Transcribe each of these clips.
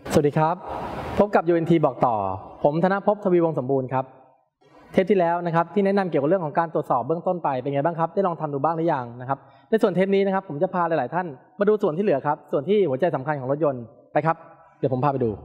สวัสดีครับพบกับ UNT บอกต่อผมธนภพทวีวงศ์สมบูรณ์ครับเทปที่แล้วนะครับที่แนะนำเกี่ยวกับเรื่องของการตรวจสอบเบื้องต้นไปเป็นไงบ้างครับได้ลองทำดูบ้างหรือยังนะครับในส่วนเทปนี้นะครับผมจะพาหลายๆท่านมาดูส่วนที่เหลือครับส่วนที่หัวใจสำคัญของรถยนต์ไปครับเดี๋ยวผมพาไปดู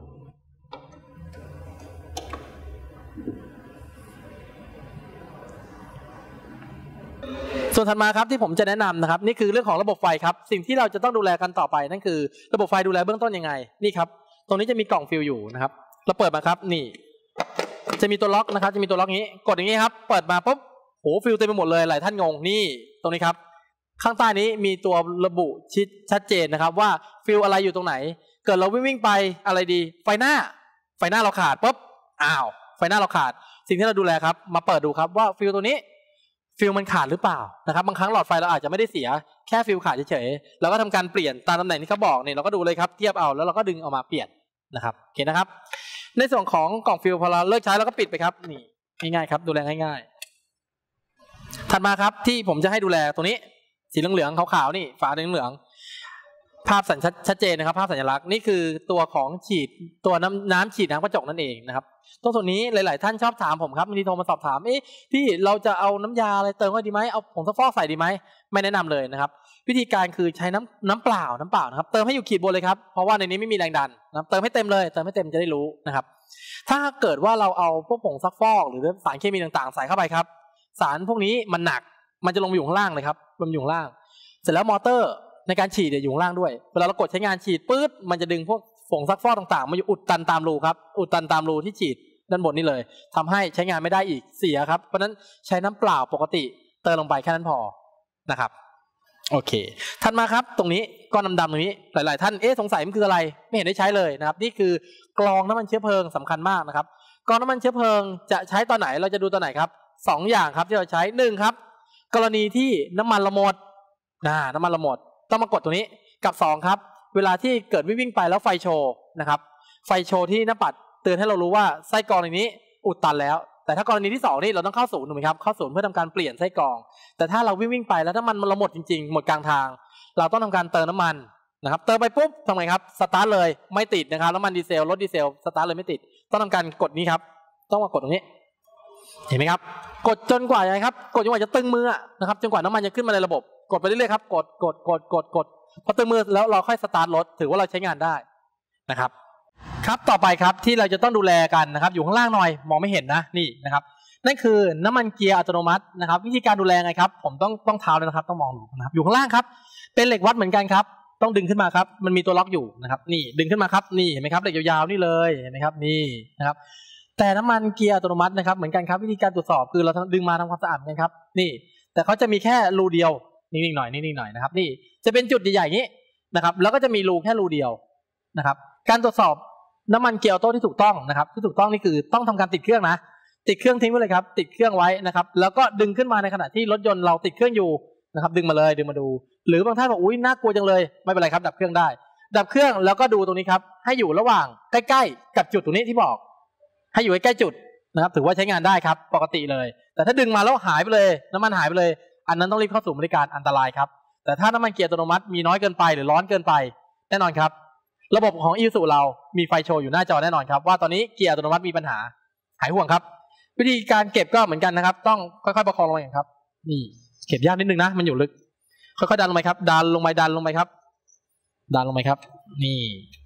ส่วนถัดมาครับที่ผมจะแนะนำนะครับนี่คือเรื่องของระบบไฟครับสิ่งที่เราจะต้องดูแลกันต่อไปนั่นคือระบบไฟดูแลเบื้องต้นยังไงนี่ครับตรงนี้จะมีกล่องฟิลอยู่นะครับเราเปิดมาครับนี่จะมีตัวล็อกนะครับจะมีตัวล็อกนี้กดอย่างนี้ครับเปิดมาปุ๊บโหฟิลเต็มไปหมดเลยหลายท่านงงนี่ตรงนี้ครับข้างใต้นี้มีตัวระบุชัดเจนนะครับว่าฟิลอะไรอยู่ตรงไหนเกิดเราวิ่งไปอะไรดีไฟหน้าเราขาดปุ๊บอ้าวไฟหน้าเราขาดสิ่งที่เราดูแลครับมาเปิดดูครับว่าฟิลตัวนี้ฟิลมันขาดหรือเปล่านะครับบางครั้งหลอดไฟเราอาจจะไม่ได้เสียแค่ฟิลขาดเฉยๆเราก็ทำการเปลี่ยนตามตำแหน่งที่เขาบอกเนี่ยเราก็ดูเลยครับเทียบเอาแล้วเราก็ดึงออกมาเปลี่ยนนะครับโอเคนะครับในส่วนของกล่องฟิลพอเราเลิกใช้เราก็ปิดไปครับนี่ง่ายๆครับดูแลง่ายๆถัดมาครับที่ผมจะให้ดูแลตรงนี้สีเหลืองๆขาวๆนี่ฝาเหลืองๆภาพสัญชัดเจนนะครับภาพสัญลักษณ์นี่คือตัวของฉีดตัวน้ำฉีดน้ำกระจกนั่นเองนะครับตรงส่วนนี้หลายๆท่านชอบถามผมครับมีโทรมาสอบถามพี่เราจะเอาน้ำยาอะไรเติมก็ดีไหมเอาผงซักฟอกใส่ดีไหมไม่แนะนำเลยนะครับวิธีการคือใช้น้ำเปล่านะครับเติมให้อยู่ขีดบนเลยครับเพราะว่าในนี้ไม่มีแรงดันนะเติมให้เต็มเลยเติมให้เต็มจะได้รู้นะครับถ้าเกิดว่าเราเอาพวกผงซักฟอกหรือสารเคมีต่างๆใส่เข้าไปครับสารพวกนี้มันหนักมันจะลงอยู่ข้างล่างเลยครับลงอยู่ข้างล่างเสร็จแล้วมอเตอร์ในการฉีดอยู่ข้างล่างด้วยเวลาเรากดใช้งานฉีดปื๊ดมันจะดึงพวกผงซักฟอกต่างๆมาอยู่อุดตันตามรูครับอุดตันตามรูที่ฉีดด้านบนนี่เลยทำให้ใช้งานไม่ได้อีกเสียครับเพราะนั้นใช้น้ำเปล่าปกติเติมลงไปแค่นั้นพอนะครับโอเคถัดมาครับตรงนี้ก้อนดำๆตรงนี้หลายๆท่านสงสัยมันคืออะไรไม่เห็นได้ใช้เลยนะครับนี่คือกรองน้ำมันเชื้อเพลิงสำคัญมากนะครับกรองน้ำมันเชื้อเพลิงจะใช้ตอนไหนเราจะดูตอนไหนครับ2อย่างครับที่เราใช้1ครับกรณีที่น้ำมันเราหมดน้ำมันเราหมดต้องมากดตรงนี้กับ2ครับเวลาที่เกิดวิ่งไปแล้วไฟโชว์นะครับไฟโชว์ที่หน้าปัดเตือนให้เรารู้ว่าไส้กรองในนี้อุดตันแล้วแต่ถ้ากรณีที่2นี่เราต้องเข้าศูนย์ถูกไหมครับเข้าศูนย์เพื่อทำการเปลี่ยนไส้กรองแต่ถ้าเราวิ่งไปแล้วถ้ามันเราหมดจริงๆหมดกลางทางเราต้องทำการเติมน้ำมันนะครับเติมไปปุ๊บทำไงครับสตาร์ทเลยไม่ติดนะครับน้ำมันดีเซลรถดีเซลสตาร์ทเลยไม่ติดต้องทำการกดนี้ครับต้องมากดตรงนี้เห็นไหมครับกดจนกว่าอะไรครับกดจนกว่าจะตึงมือนะครับจนกว่าน้ำมันจะขึ้นมาในระบบกดไปเรื่อยๆครับกดพอตึงมือแล้วเราค่อยสตาร์ทรถถือว่าเราใช้งานได้นะครับครับต่อไปครับที่เราจะต้องดูแลกันนะครับอยู่ข้างล่างหน่อยมองไม่เห็นนะนี่นะครับนั่นคือน้ำมันเกียร์อัตโนมัตินะครับวิธีการดูแลไงครับผมต้องเท้าเลยนะครับต้องมองดูนะครับอยู่ข้างล่างครับเป็นเหล็กวัดเหมือนกันครับต้องดึงขึ้นมาครับมันมีตัวล็อกอยู่นะครับนี่ดึงขึ้นมาครับนี่เห็นไหมครับเหล็กยาวๆนี่เลยเห็นไหมครับนี่นะครับแต่น้ำมันเกียร์อัตโนมัตินะครับเหมือนกันครับวิธีการตรวจสอบคือเราดึงมาทำความสะอาดกันครับนี่แต่เขาจะมีแค่รูเดียวนิ่งๆหน่อยนะครับนี่จะเป็นจุดใหญ่ๆอย่างนี้นะครับแล้วก็จะมีรูแค่รูเดียวนะครับการตรวจสอบน้ำมันเกียร์ออโต้ที่ถูกต้องนะครับที่ถูกต้องนี่คือต้องทำการติดเครื่องนะติดเครื่องทิ้งไว้เลยครับติดเครื่องไว้นะครับแล้วก็ดึงขึ้นมาในขณะที่รถยนต์เราติดเครื่องอยู่นะครับดึงมาเลยดึงมาดูหรือบางท่านบอกอุ้ยน่ากลัวจังเลยไม่เป็นไรครับดับเครื่องได้ดับเครื่องแล้วก็ดูตรงนี้ครับให้อยู่ระหว่างใกล้ๆกับจุดตรงนี้ที่บอกให้อยู่ใกล้ๆจุดนะครับถือว่าใช้งานได้ครับปกติเลยแต่ถ้าดึงมาแล้วหายไปเลยน้ำมันหายไปเลยอันนั้นต้องรีบเข้าสู่บริการอันตรายครับแต่ถ้าน้ำมันเกียร์อัตโนมัติมีน้อยเกินไปหรือร้อนเกินไปแน่นอนครับระบบของIsuzuเรามีไฟโชว์อยู่หน้าจอแน่นอนครับว่าตอนนี้เกียร์อัตโนมัติมีปัญหาหายห่วงครับวิธีการเก็บก็เหมือนกันนะครับต้องค่อยๆประคองลงอย่างครับนี่เก็บยากนิดนึงนะมันอยู่ลึกค่อยๆดันลงไปครับดันลงไปครับดันลงไปครับนี่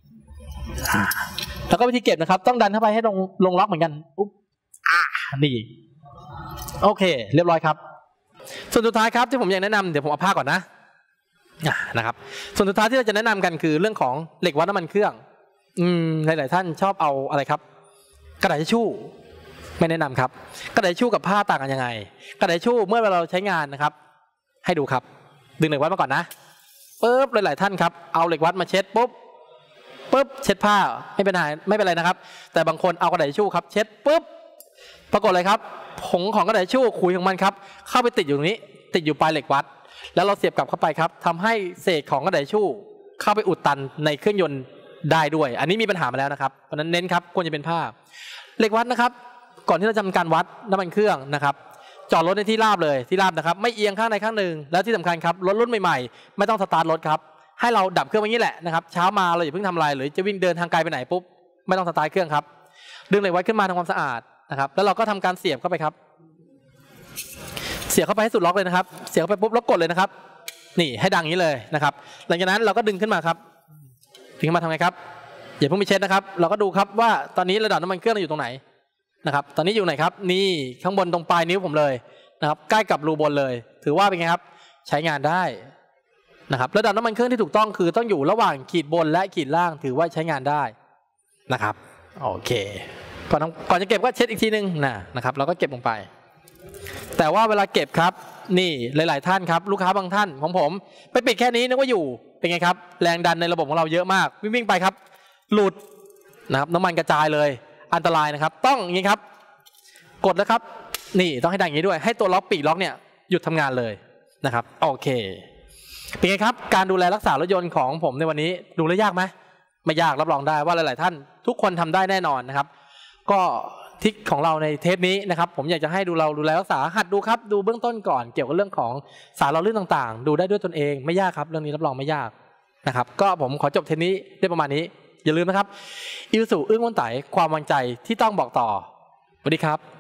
แล้วก็วิธีเก็บนะครับต้องดันเข้าไปให้ลงล็อกเหมือนกันอุ๊บนี่โอเคเรียบร้อยครับส่วนสุดท้ายครับที่ผมอยากแนะนำเดี๋ยวผมเอาผ้าก่อนนะครับส่วนสุดท้ายที่เราจะแนะนำกันคือเรื่องของเหล็กวัดน้ำมันเครื่องหลายๆท่านชอบเอาอะไรครับกระดาษทิชชู่ไม่แนะนำครับกระดาษทิชชู่กับผ้าต่างกันยังไงกระดาษทิชชู่เมื่อเราใช้งานนะครับให้ดูครับดึงเหล็กวัดมาก่อนนะปุ๊บหลายๆท่านครับเอาเหล็กวัดมาเช็ดปุ๊บเช็ดผ้าไม่เป็นไรนะครับแต่บางคนเอากระดาษทิชชู่ครับเช็ดปุ๊บปรากฏอะไรครับผงของกระดาษทิชชู่ขุยของมันครับเข้าไปติดอยู่ตรงนี้ติดอยู่ปลายเหล็กวัดแล้วเราเสียบกลับเข้าไปครับทำให้เศษของกระดาษทิชชู่เข้าไปอุดตันในเครื่องยนต์ได้ด้วยอันนี้มีปัญหามาแล้วนะครับเพราะนั้นเน้นครับควรจะเป็นผ้าเหล็กวัดนะครับก่อนที่เราจะทำการวัดน้ำมันเครื่องนะครับจอดรถในที่ราบเลยที่ราบนะครับไม่เอียงข้างใดข้างหนึ่งแล้วที่สำคัญครับรถรุ่นใหม่ๆไม่ต้องสตาร์ทรถครับให้เราดับเครื่องไว้งี้แหละนะครับเช้ามาเราอย่าเพิ่งทำอะไรหรือจะวิ่งเดินทางไกลไปไหนปุ๊บไม่ต้องสตาร์ทเครื่องครับดึงเหล็กไว้ขึ้นมาทำความสะอาดนะครับแล้วเราก็ทำการเสียบเข้าไปครับเสียบเข้าไปให้สุดล็อกเลยนะครับเสียบเข้าไปปุ๊บแล้วกดเลยนะครับนี่ให้ดังนี้เลยนะครับหลังจากนั้นเราก็ดึงขึ้นมาครับดึงขึ้นมาทำไงครับอย่าเพิ่งไปเช็ดนะครับเราก็ดูครับว่าตอนนี้ระดับน้ำมันเครื่องอยู่ตรงไหนนะครับตอนนี้อยู่ไหนครับนี่ข้างบนตรงปลายนิ้วผมเลยนะครับใกล้กับรูบนเลยถือว่าเป็นไงครับใช้งานได้นะครับระดับน้ำมันเครื่องที่ถูกต้องคือต้องอยู่ระหว่างขีดบนและขีดล่างถือว่าใช้งานได้นะครับโอเคก่อนจะเก็บก็เช็ดอีกทีนึงนะครับเราก็เก็บลงไปแต่ว่าเวลาเก็บครับนี่หลายๆท่านครับลูกค้าบางท่านของผมไปปิดแค่นี้นึกว่าอยู่เป็นไงครับแรงดันในระบบของเราเยอะมากวิ่งไปครับหลุดนะครับน้ำมันกระจายเลยอันตรายนะครับต้องอย่างนี้ครับกดแล้วครับนี่ต้องให้ดังอย่างนี้ด้วยให้ตัวล็อกปีกล็อกเนี่ยหยุดทำงานเลยนะครับโอเคเป็นไงครับการดูแลรักษารถยนต์ของผมในวันนี้ดูแลยากไหมไม่ยากรับรองได้ว่าหลายๆท่านทุกคนทำได้แน่นอนนะครับก็ทิกของเราในเทปนี้นะครับผมอยากจะให้ดูแลรักษาหัดดูครับดูเบื้องต้นก่อนเกี่ยวกับเรื่องของสารหล่อลื่นต่างๆดูได้ด้วยตนเองไม่ยากครับเรื่องนี้รับรองไม่ยากนะครับก็ผมขอจบเทปนี้ได้ประมาณนี้อย่าลืมนะครับอิวสุอึ้งวนไตความวางใจที่ต้องบอกต่อสวัสดีครับ